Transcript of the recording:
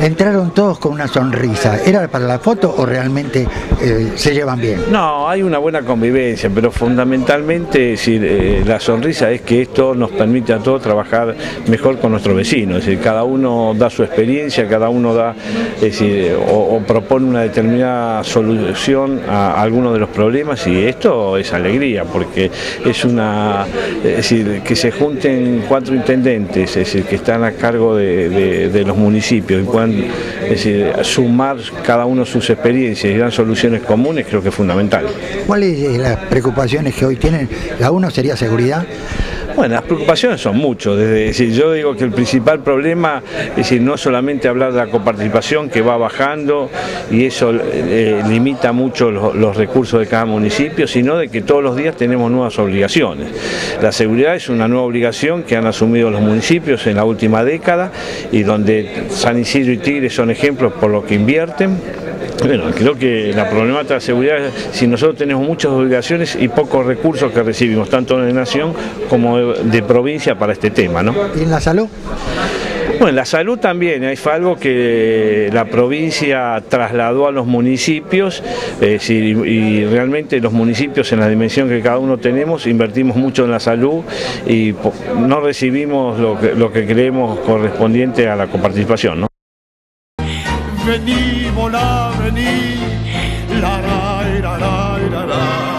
Entraron todos con una sonrisa. ¿Era para la foto o realmente se llevan bien? No, hay una buena convivencia, pero fundamentalmente la sonrisa es que esto nos permite a todos trabajar mejor con nuestros vecinos. Es decir, cada uno da su experiencia, cada uno da, o propone una determinada solución a algunos de los problemas, y esto es alegría, porque es decir, que se junten 4 intendentes, es decir, que están a cargo de los municipios y puedan, es decir, sumar cada uno sus experiencias y dan soluciones comunes, creo que es fundamental. ¿Cuáles son las preocupaciones que hoy tienen? La uno sería seguridad. Bueno, las preocupaciones son muchas. Yo digo que el principal problema es no solamente hablar de la coparticipación, que va bajando y eso limita mucho los recursos de cada municipio, sino de que todos los días tenemos nuevas obligaciones. La seguridad es una nueva obligación que han asumido los municipios en la última década, y donde San Isidro y Tigre son ejemplos por lo que invierten. Bueno, creo que la problemática de la seguridad es si nosotros tenemos muchas obligaciones y pocos recursos que recibimos, tanto de nación como de provincia, para este tema, ¿no? ¿Y en la salud? Bueno, en la salud también fue algo que la provincia trasladó a los municipios, y realmente los municipios, en la dimensión que cada uno tenemos, invertimos mucho en la salud y no recibimos lo que creemos correspondiente a la coparticipación, ¿no? Vení, volá, vení, la, la, la, la, la, la.